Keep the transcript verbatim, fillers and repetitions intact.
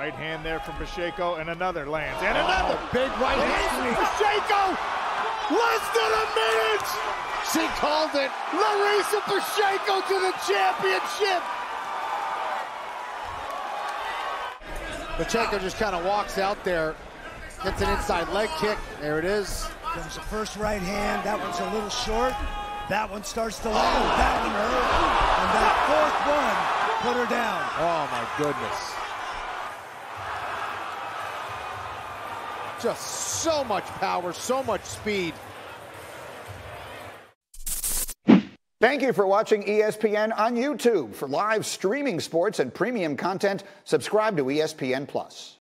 Right hand there from Pacheco, and another lands, and another oh, big right hand. Pacheco, less than a minute. She called it. Larissa Pacheco to the championship. Pacheco just kind of walks out there, gets an inside leg kick. There it is. Comes the first right hand. That one's a little short. That one starts to land. That one hurt. And that fourth one put her down. Oh, my goodness. Just so much power, so much speed. Thank you for watching E S P N on YouTube. For live streaming sports and premium content, subscribe to E S P N Plus.